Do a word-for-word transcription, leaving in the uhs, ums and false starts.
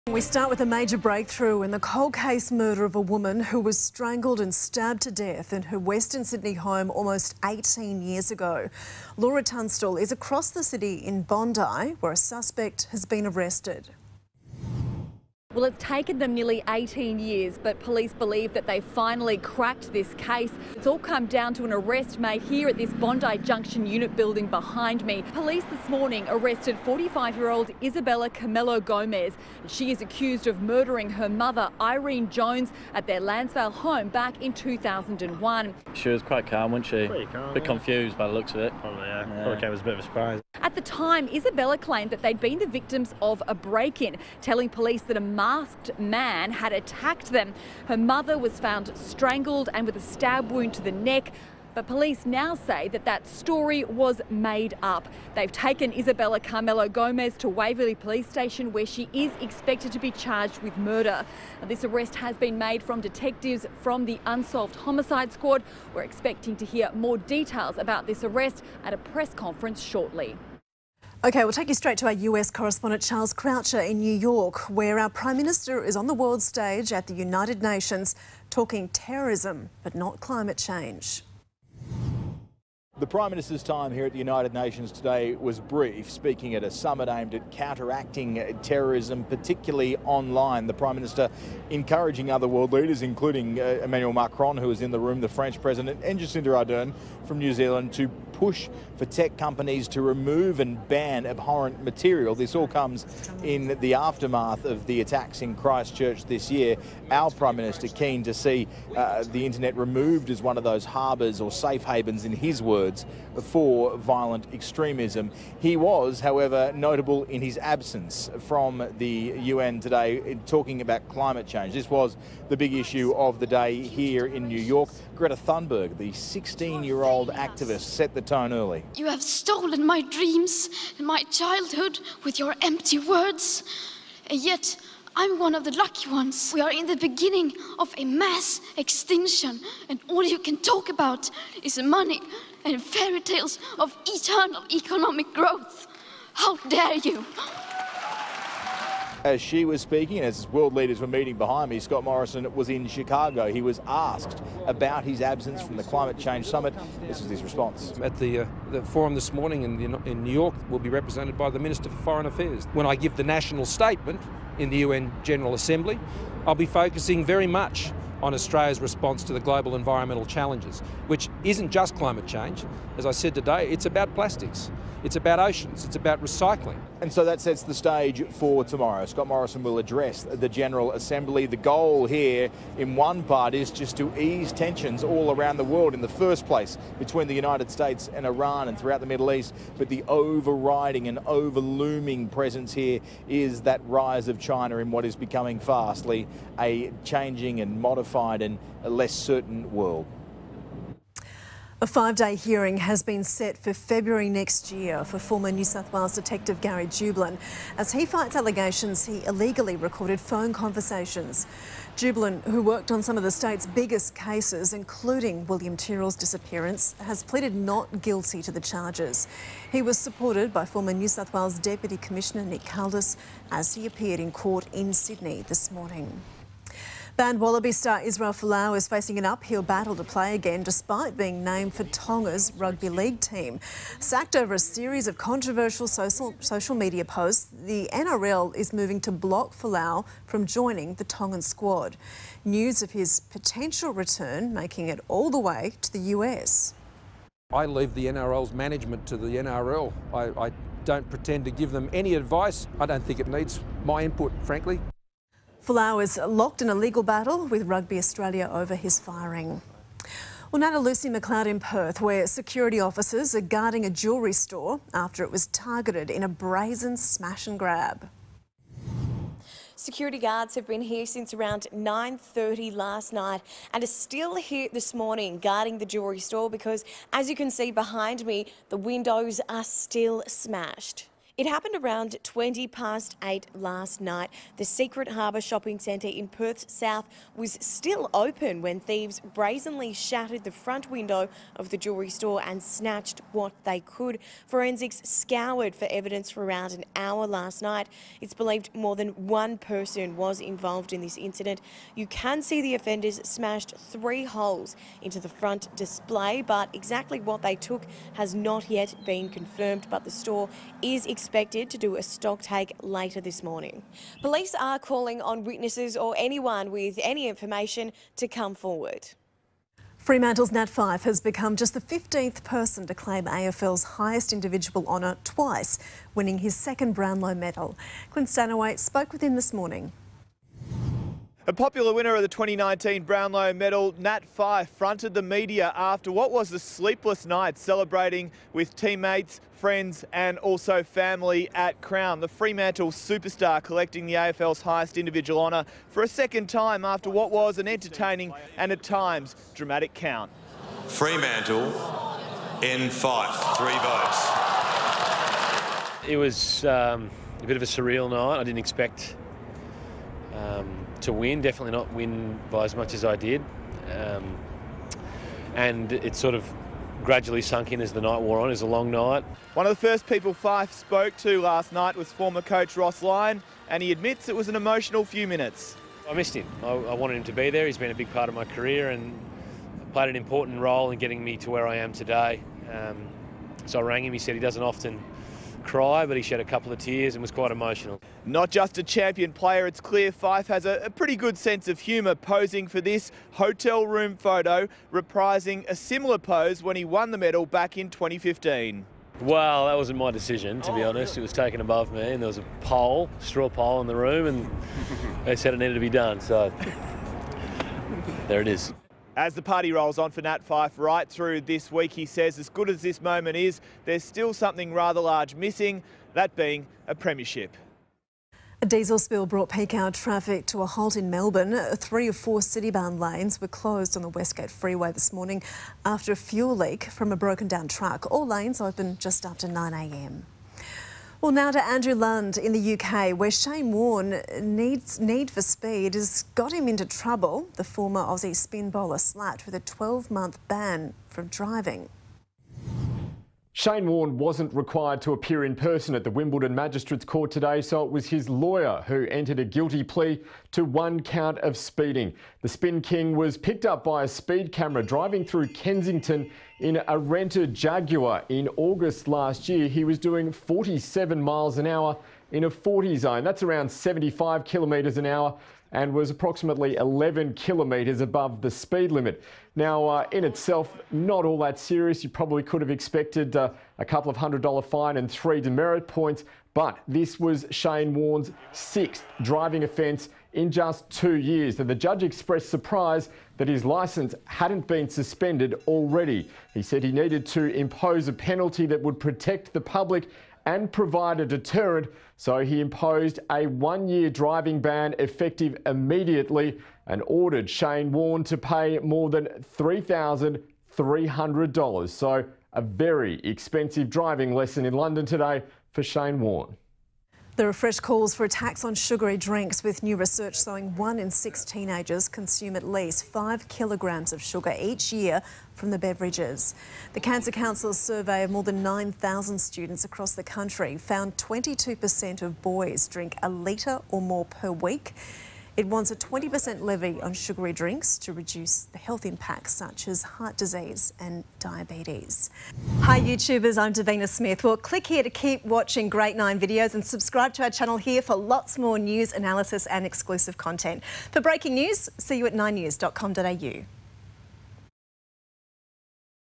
We start with a major breakthrough in the cold case murder of a woman who was strangled and stabbed to death in her Western Sydney home almost eighteen years ago. Laura Tunstall is across the city in Bondi, where a suspect has been arrested. Well, it's taken them nearly eighteen years, but police believe that they finally cracked this case. It's all come down to an arrest made here at this Bondi Junction unit building behind me. Police this morning arrested forty-five-year-old Isabella Camelo Gomez. She is accused of murdering her mother, Irene Jones, at their Lansvale home back in two thousand one. She was quite calm, wasn't she? Pretty calm, a bit yeah. confused by the looks of it. Probably, yeah. yeah. Probably came as a bit of a surprise. At the time, Isabella claimed that they'd been the victims of a break-in, telling police that a masked man had attacked them. Her mother was found strangled and with a stab wound to the neck. But police now say that that story was made up. They've taken Isabella Camelo Gomez to Waverley Police Station, where she is expected to be charged with murder. Now, this arrest has been made from detectives from the Unsolved Homicide Squad. We're expecting to hear more details about this arrest at a press conference shortly. OK, we'll take you straight to our U S correspondent Charles Croucher in New York, where our Prime Minister is on the world stage at the United Nations talking terrorism, but not climate change. The Prime Minister's time here at the United Nations today was brief, speaking at a summit aimed at counteracting terrorism, particularly online. The Prime Minister encouraging other world leaders, including uh, Emmanuel Macron, who is in the room, the French President, and Jacinda Ardern from New Zealand, to push for tech companies to remove and ban abhorrent material. This all comes in the aftermath of the attacks in Christchurch this year. Our Prime Minister keen to see uh, the internet removed as one of those harbours or safe havens, in his words, for violent extremism. He was, however, notable in his absence from the U N today, talking about climate change. This was the big issue of the day here in New York. Greta Thunberg, the sixteen-year-old activist, set the tone early. You have stolen my dreams and my childhood with your empty words, and yet I'm one of the lucky ones. We are in the beginning of a mass extinction, and all you can talk about is money and fairy tales of eternal economic growth. How dare you? As she was speaking, and as world leaders were meeting behind me, Scott Morrison was in Chicago. He was asked about his absence from the Climate Change Summit. This was his response. At the, uh, the forum this morning in, the, in New York, will be represented by the Minister for Foreign Affairs. When I give the national statement in the U N General Assembly, I'll be focusing very much on Australia's response to the global environmental challenges, which isn't just climate change. As I said today, it's about plastics, it's about oceans, it's about recycling. And so that sets the stage for tomorrow. Scott Morrison will address the General Assembly. The goal here, in one part, is just to ease tensions all around the world, in the first place between the United States and Iran and throughout the Middle East. But the overriding and overlooming presence here is that rise of China in what is becoming fastly a changing and modified and a less certain world. A five-day hearing has been set for February next year for former New South Wales detective Gary Jublin, as he fights allegations he illegally recorded phone conversations. Jublin, who worked on some of the state's biggest cases, including William Tyrrell's disappearance, has pleaded not guilty to the charges. He was supported by former New South Wales Deputy Commissioner Nick Caldas as he appeared in court in Sydney this morning. Banned Wallaby star Israel Folau is facing an uphill battle to play again, despite being named for Tonga's rugby league team. Sacked over a series of controversial social, social media posts, the N R L is moving to block Folau from joining the Tongan squad. News of his potential return making it all the way to the U S. I leave the N R L's management to the N R L. I, I don't pretend to give them any advice. I don't think it needs my input, frankly. Folau is locked in a legal battle with Rugby Australia over his firing. Well, now to Lucy McLeod in Perth, where security officers are guarding a jewellery store after it was targeted in a brazen smash and grab. Security guards have been here since around nine thirty last night and are still here this morning guarding the jewellery store because, as you can see behind me, the windows are still smashed. It happened around twenty past eight last night. The Secret Harbour shopping centre in Perth's south was still open when thieves brazenly shattered the front window of the jewellery store and snatched what they could. Forensics scoured for evidence for around an hour last night. It's believed more than one person was involved in this incident. You can see the offenders smashed three holes into the front display, but exactly what they took has not yet been confirmed, but the store is expected to do a stock take later this morning. Police are calling on witnesses or anyone with any information to come forward. Fremantle's Nat Fyfe has become just the fifteenth person to claim A F L's highest individual honour twice, winning his second Brownlow medal. Clint Stanaway spoke with him this morning. A popular winner of the twenty nineteen Brownlow medal, Nat Fyfe fronted the media after what was a sleepless night, celebrating with teammates, friends and also family at Crown. The Fremantle superstar collecting the A F L's highest individual honour for a second time after what was an entertaining and at times dramatic count. Fremantle in Fyfe, three votes. It was um, a bit of a surreal night. I didn't expect um, to win, definitely not win by as much as I did. Um, and it sort of gradually sunk in as the night wore on. It was a long night. One of the first people Fyfe spoke to last night was former coach Ross Lyon, and he admits it was an emotional few minutes. I missed him. I, I wanted him to be there. He's been a big part of my career and played an important role in getting me to where I am today. Um, so I rang him. He said he doesn't often cry, but he shed a couple of tears and was quite emotional. Not just a champion player, it's clear Fyfe has a, a pretty good sense of humour, posing for this hotel room photo, reprising a similar pose when he won the medal back in twenty fifteen. Well, that wasn't my decision, to be honest. It was taken above me, and there was a pole, straw pole in the room, and they said it needed to be done, so there it is. As the party rolls on for Nat Fyfe right through this week, he says as good as this moment is, there's still something rather large missing, that being a premiership. A diesel spill brought peak hour traffic to a halt in Melbourne. Three of four city-bound lanes were closed on the Westgate Freeway this morning after a fuel leak from a broken-down truck. All lanes open just after nine a m. Well, now to Andrew Lund in the U K, where Shane Warne needs need for speed has got him into trouble. The former Aussie spin bowler slapped with a twelve month ban from driving. Shane Warne wasn't required to appear in person at the Wimbledon Magistrates Court today, so it was his lawyer who entered a guilty plea to one count of speeding. The Spin King was picked up by a speed camera driving through Kensington in a rented Jaguar in August last year. He was doing forty-seven miles an hour in a forty zone. That's around seventy-five kilometres an hour and was approximately eleven kilometres above the speed limit. Now, uh, in itself, not all that serious. You probably could have expected uh, a couple of hundred dollar fine and three demerit points, but this was Shane Warne's sixth driving offence in just two years. And the judge expressed surprise that his licence hadn't been suspended already. He said he needed to impose a penalty that would protect the public and provide a deterrent, so he imposed a one-year driving ban effective immediately and ordered Shane Warne to pay more than three thousand three hundred dollars. So a very expensive driving lesson in London today for Shane Warne. There are fresh calls for a tax on sugary drinks, with new research showing one in six teenagers consume at least five kilograms of sugar each year from the beverages. The Cancer Council's survey of more than nine thousand students across the country found twenty-two percent of boys drink a litre or more per week. It wants a twenty percent levy on sugary drinks to reduce the health impacts such as heart disease and diabetes. Hi YouTubers, I'm Davina Smith. Well, click here to keep watching Great Nine videos and subscribe to our channel here for lots more news, analysis and exclusive content. For breaking news, see you at nine news dot com dot a u.